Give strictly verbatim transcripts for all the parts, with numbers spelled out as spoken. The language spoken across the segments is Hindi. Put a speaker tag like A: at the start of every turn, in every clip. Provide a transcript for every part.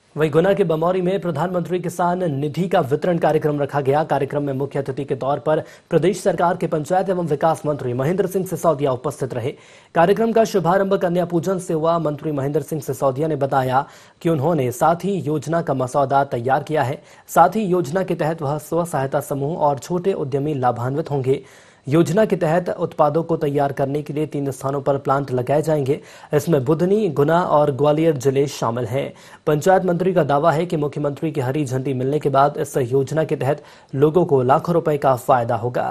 A: वहीं गुना के बमौरी में प्रधानमंत्री किसान निधि का वितरण कार्यक्रम रखा गया। कार्यक्रम में मुख्य अतिथि के तौर पर प्रदेश सरकार के पंचायत एवं विकास मंत्री महेंद्र सिंह सिसोदिया उपस्थित रहे। कार्यक्रम का शुभारंभ कन्या पूजन से हुआ। मंत्री महेंद्र सिंह सिसोदिया ने बताया कि उन्होंने साथी योजना का मसौदा तैयार किया है। साथी योजना के तहत वह स्व सहायता समूह और छोटे उद्यमी लाभान्वित होंगे। योजना के तहत उत्पादों को तैयार करने के लिए तीन स्थानों पर प्लांट लगाए जाएंगे। इसमें बुधनी, गुना और ग्वालियर जिले शामिल हैं। पंचायत मंत्री का दावा है कि मुख्यमंत्री की हरी झंडी मिलने के बाद इस योजना के तहत लोगों को लाखों रुपए का फायदा होगा।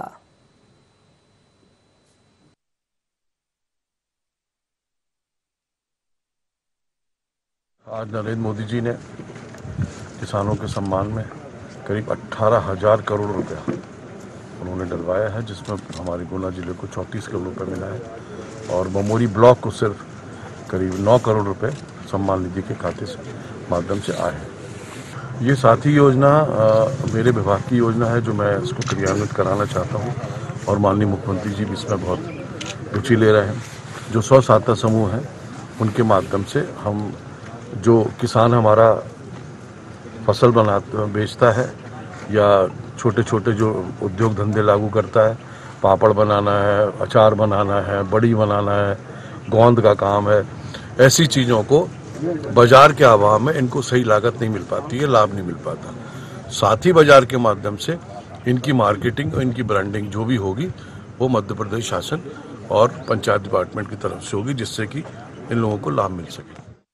B: आज नरेंद्र मोदी जी ने किसानों के सम्मान में करीब अठारह हजार करोड़ रुपया उन्होंने डलवाया है, जिसमें हमारे गुना जिले को चौंतीस करोड़ रुपए मिला है और बमौरी ब्लॉक को सिर्फ करीब नौ करोड़ रुपए सम्मान निधि के खाते से माध्यम से आए हैं। ये साथी योजना आ, मेरे विभाग की योजना है जो मैं इसको क्रियान्वित कराना चाहता हूँ और माननीय मुख्यमंत्री जी भी इसमें बहुत रुचि ले रहे हैं। जो स्व सहायता समूह हैं उनके माध्यम से हम जो किसान हमारा फसल बना बेचता है या छोटे छोटे जो उद्योग धंधे लागू करता है, पापड़ बनाना है, अचार बनाना है, बड़ी बनाना है, गोंद का काम है, ऐसी चीज़ों को बाजार के अभाव में इनको सही लागत नहीं मिल पाती है, लाभ नहीं मिल पाता। साथ ही बाजार के माध्यम से इनकी मार्केटिंग और इनकी ब्रांडिंग जो भी होगी वो मध्य प्रदेश शासन और पंचायत डिपार्टमेंट की तरफ से होगी, जिससे कि इन लोगों को लाभ मिल सके।